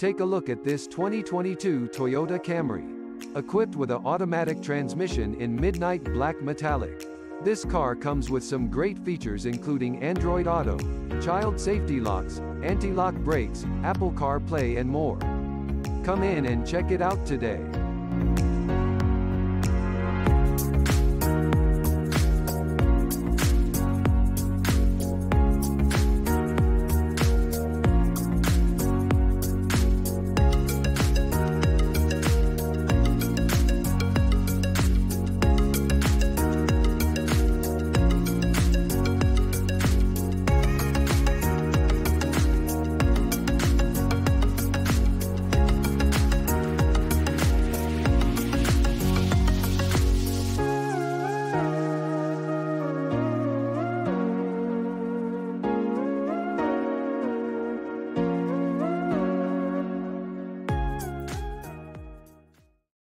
Take a look at this 2022 Toyota Camry. Equipped with an automatic transmission in midnight black metallic. This car comes with some great features including Android Auto, child safety locks, anti-lock brakes, Apple CarPlay and more. Come in and check it out today.